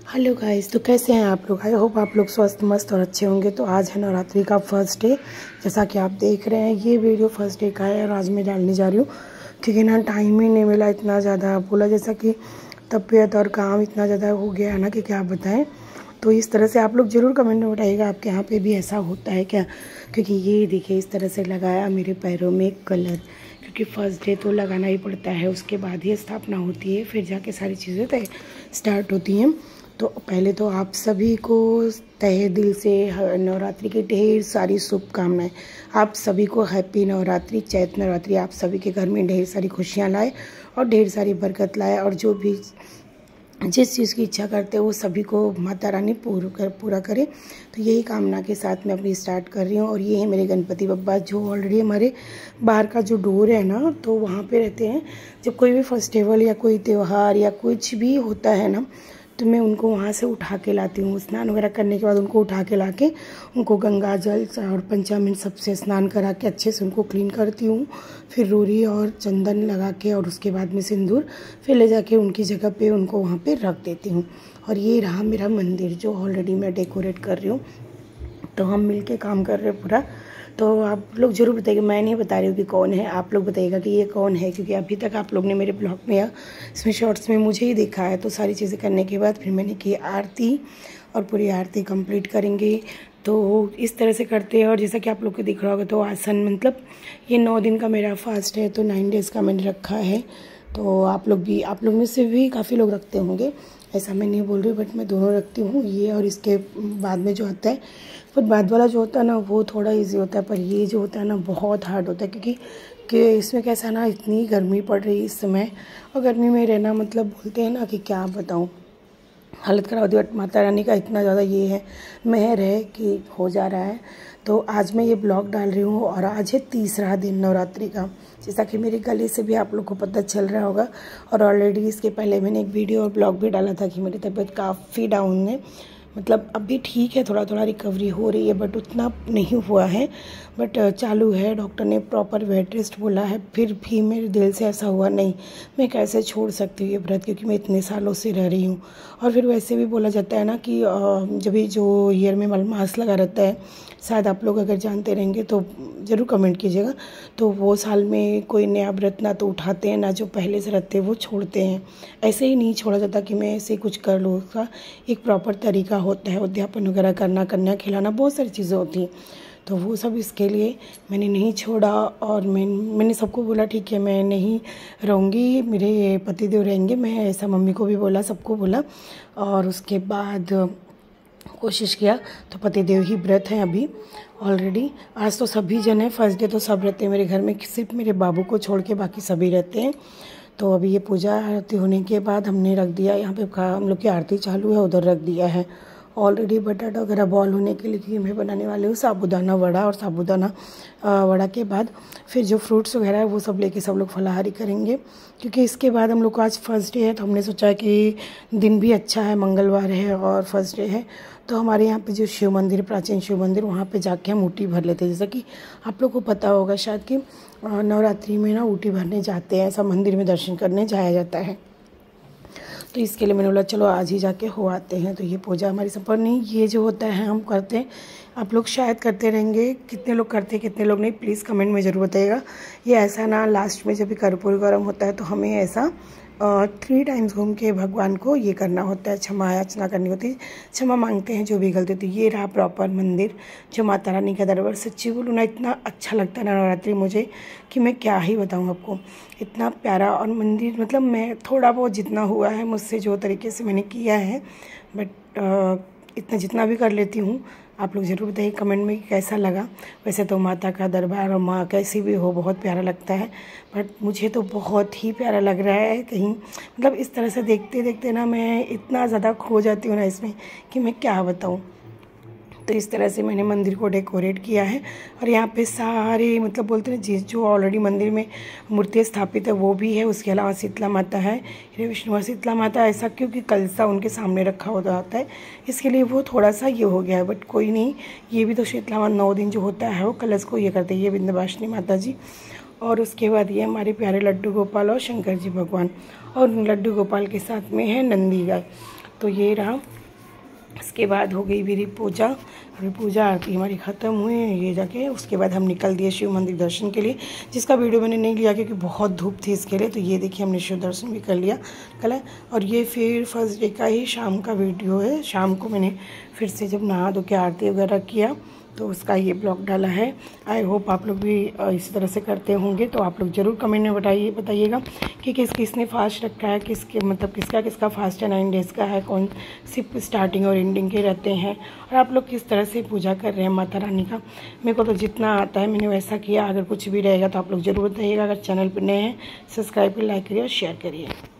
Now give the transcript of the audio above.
Hello guys, तो कैसे हैं आप लोग। आई होप आप लोग स्वस्थ मस्त और अच्छे होंगे। तो आज है नवरात्रि का फर्स्ट डे, जैसा कि आप देख रहे हैं। ये वीडियो फर्स्ट डे का है और आज मैं डालने जा रही हूँ क्योंकि ना टाइम ही नहीं मिला इतना ज़्यादा। बोला जैसा कि तबीयत और काम इतना ज़्यादा हो गया है ना कि क्या बताएं। तो इस तरह से आप लोग ज़रूर कमेंट में बताइएगा आपके यहाँ पे भी ऐसा होता है क्या। क्योंकि ये देखिए इस तरह से लगाया मेरे पैरों में कलर, क्योंकि फर्स्ट डे तो लगाना ही पड़ता है, उसके बाद ही स्थापना होती है, फिर जाके सारी चीज़ें स्टार्ट होती हैं। तो पहले तो आप सभी को तहे दिल से नवरात्रि की ढेर सारी शुभकामनाएं। आप सभी को हैप्पी नवरात्रि, चैत्र नवरात्रि। आप सभी के घर में ढेर सारी खुशियां लाए और ढेर सारी बरकत लाए, और जो भी जिस चीज़ की इच्छा करते हो वो सभी को माता रानी पूरा करे। तो यही कामना के साथ मैं अपनी स्टार्ट कर रही हूँ। और ये है मेरे गणपति बप्पा, जो ऑलरेडी हमारे बाहर का जो डोर है ना, तो वहाँ पे रहते हैं। जब कोई भी फेस्टिवल या कोई त्यौहार या कुछ भी होता है ना, तो मैं उनको वहाँ से उठा के लाती हूँ। स्नान वगैरह करने के बाद उनको उठा के ला के उनको गंगा जल और पंचामृत सबसे स्नान करा के अच्छे से उनको क्लीन करती हूँ। फिर रोरी और चंदन लगा के और उसके बाद में सिंदूर, फिर ले जाके उनकी जगह पे उनको वहाँ पे रख देती हूँ। और ये रहा मेरा मंदिर जो ऑलरेडी मैं डेकोरेट कर रही हूँ। तो हम मिल के काम कर रहे हैं पूरा। तो आप लोग ज़रूर बताइएगा, मैं नहीं बता रही हूँ कि कौन है, आप लोग बताइएगा कि ये कौन है। क्योंकि अभी तक आप लोग ने मेरे ब्लॉग में या इसमें शॉर्ट्स में मुझे ही देखा है। तो सारी चीज़ें करने के बाद फिर मैंने की आरती, और पूरी आरती कंप्लीट करेंगे। तो इस तरह से करते हैं। और जैसा कि आप लोग को दिख रहा होगा, तो आसन मतलब ये 9 दिन का मेरा फास्ट है, तो 9 डेज़ का मैंने रखा है। तो आप लोग में से भी काफ़ी लोग रखते होंगे, ऐसा मैं नहीं बोल रही, बट मैं दोनों रखती हूँ। ये और इसके बाद में जो आता है, फिर बाद वाला जो होता है ना, वो थोड़ा इजी होता है, पर ये जो होता है ना बहुत हार्ड होता है। क्योंकि इसमें कैसा ना, इतनी गर्मी पड़ रही है इस समय, और गर्मी में रहना मतलब बोलते हैं ना कि क्या बताऊँ, हालत ख़राब होती है। बट माता रानी का इतना ज़्यादा ये है, मेहर है कि हो जा रहा है। तो आज मैं ये ब्लॉग डाल रही हूँ और आज है तीसरा दिन नवरात्रि का, जैसा कि मेरे गले से भी आप लोग को पता चल रहा होगा। और ऑलरेडी इसके पहले मैंने एक वीडियो और ब्लॉग भी डाला था कि मेरी तबीयत काफ़ी डाउन है। मतलब अभी ठीक है, थोड़ा थोड़ा रिकवरी हो रही है, बट उतना नहीं हुआ है। बट चालू है, डॉक्टर ने प्रॉपर बेड रेस्ट बोला है। फिर भी मेरे दिल से ऐसा हुआ नहीं, मैं कैसे छोड़ सकती हूँ ये व्रत, क्योंकि मैं इतने सालों से रह रही हूँ। और फिर वैसे भी बोला जाता है ना कि जब भी जो ईयर में मलमास लगा रहता है, शायद आप लोग अगर जानते रहेंगे तो ज़रूर कमेंट कीजिएगा। तो वो साल में कोई नया व्रत ना तो उठाते हैं, ना जो पहले से रहते हैं वो छोड़ते हैं। ऐसे ही नहीं छोड़ा जाता कि मैं ऐसे कुछ कर लूँ, उसका एक प्रॉपर तरीका होता है। उद्यापन वगैरह करना, कन्या खिलाना, बहुत सारी चीज़ें होती हैं। तो वो सब इसके लिए मैंने नहीं छोड़ा। और मैंने सबको बोला ठीक है मैं नहीं रहूँगी, मेरे पतिदेव रहेंगे। मैं ऐसा मम्मी को भी बोला, सबको बोला। और उसके बाद कोशिश किया, तो पतिदेव ही व्रत हैं अभी ऑलरेडी। आज तो सभी जन हैं, फर्स्ट डे तो सब रहते हैं मेरे घर में, सिर्फ मेरे बाबू को छोड़ के बाकी सभी रहते हैं। तो अभी ये पूजा आरती होने के बाद हमने रख दिया यहाँ पे, हम लोग की आरती चालू है, उधर रख दिया है ऑलरेडी बटाटा वगैरह बॉल होने के लिए, कि मैं बनाने वाली हूँ साबूदाना वड़ा। और साबूदाना वड़ा के बाद फिर जो फ्रूट्स वगैरह है वो सब लेके सब लोग फलाहारी करेंगे। क्योंकि इसके बाद हम लोग को आज फर्स्ट डे है, तो हमने सोचा कि दिन भी अच्छा है, मंगलवार है और फर्स्ट डे है। तो हमारे यहाँ पे जो शिव मंदिर, प्राचीन शिव मंदिर, वहाँ पे जाके हम ऊटी भर लेते हैं। जैसा कि आप लोग को पता होगा शायद कि नवरात्रि में ना ऊटी भरने जाते हैं, ऐसा मंदिर में दर्शन करने जाया जाता है। तो इसके लिए मैंने बोला चलो आज ही जाके हो आते हैं। तो ये पूजा हमारी संपन्न नहीं, ये जो होता है हम करते हैं, आप लोग शायद करते रहेंगे। कितने लोग करते हैं कितने लोग नहीं, प्लीज़ कमेंट में ज़रूर बताइएगा। ये ऐसा ना, लास्ट में जब भी कर्पूर गरम होता है तो हमें ऐसा 3 टाइम्स घूम के भगवान को ये करना होता है, क्षमा याचना करनी होती है, क्षमा मांगते हैं जो भी गलती होती है। ये रहा प्रॉपर मंदिर जो माता रानी का दरबार। सच्ची बोलूँ ना, इतना अच्छा लगता है ना नवरात्रि मुझे कि मैं क्या ही बताऊँ आपको, इतना प्यारा। और मंदिर मतलब मैं थोड़ा बहुत जितना हुआ है मुझसे, जो तरीके से मैंने किया है, बट इतना जितना भी कर लेती हूँ। आप लोग ज़रूर बताइए कमेंट में कि कैसा लगा। वैसे तो माता का दरबार और माँ कैसी भी हो बहुत प्यारा लगता है, बट मुझे तो बहुत ही प्यारा लग रहा है। कहीं मतलब इस तरह से देखते देखते ना मैं इतना ज़्यादा खो जाती हूँ ना इसमें कि मैं क्या बताऊँ। तो इस तरह से मैंने मंदिर को डेकोरेट किया है। और यहाँ पे सारे मतलब बोलते हैं जिस जो ऑलरेडी मंदिर में मूर्ति स्थापित है वो भी है। उसके अलावा शीतला माता है, श्री विष्णु और शीतला माता। ऐसा क्योंकि कलसा उनके सामने रखा होता है, इसके लिए वो थोड़ा सा ये हो गया है, बट कोई नहीं। ये भी तो शीतला माता 9 दिन जो होता है वो कलश को ये करते हैं, ये विंध्यवासिनी माता जी। और उसके बाद ये हमारे प्यारे लड्डू गोपाल और शंकर जी भगवान, और लड्डू गोपाल के साथ में है नंदी गाय। तो ये रहा इसके बाद हो गई मेरी पूजा। अभी पूजा आरती हमारी ख़त्म हुई है ये जाके, उसके बाद हम निकल दिए शिव मंदिर दर्शन के लिए, जिसका वीडियो मैंने नहीं लिया क्योंकि बहुत धूप थी इसके लिए। तो ये देखिए हमने शिव दर्शन भी कर लिया कल है। और ये फिर फर्स्ट डे का ही शाम का वीडियो है। शाम को मैंने फिर से जब नहा धो के आरती वगैरह किया तो उसका ये ब्लॉग डाला है। आई होप आप लोग भी इसी तरह से करते होंगे। तो आप लोग ज़रूर कमेंट में बताइएगा कि किसने फास्ट रखा है, किसका फास्ट है 9 डेज़ का है, कौन सिर्फ स्टार्टिंग और एंडिंग के रहते हैं, और आप लोग किस तरह से पूजा कर रहे हैं माता रानी का। मेरे को तो जितना आता है मैंने वैसा किया। अगर कुछ भी रहेगा तो आप लोग ज़रूर बताइएगा। अगर चैनल पर नए हैं सब्सक्राइब करिए, लाइक करिए और शेयर करिए।